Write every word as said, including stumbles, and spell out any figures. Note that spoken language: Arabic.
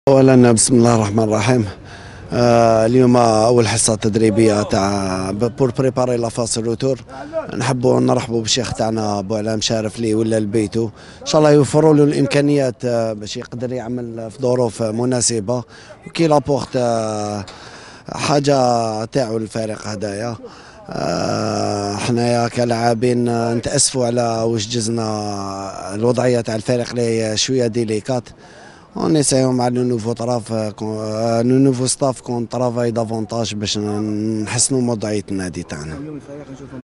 اولا بسم الله الرحمن الرحيم. آه اليوم اول حصه تدريبيه تاع بور بريباري لا فاس روتور. نحبوا نرحبوا بالشيخ تاعنا بو علام شارف لي ولا لبيتو، ان شاء الله يوفروا له الامكانيات آه باش يقدر يعمل في ظروف مناسبه وكي لابورت آه حاجه تاعو الفريق هدايا. آه حنايا كلاعبين آه نتاسفوا على واش جزنا الوضعيه تاع الفريق اللي شويه ديليكات. On essaie مع لو نوفو طراف لو نوفو ستاف كون ترافاي دافونتاج باش نحسنوا وضعيه النادي تاعنا.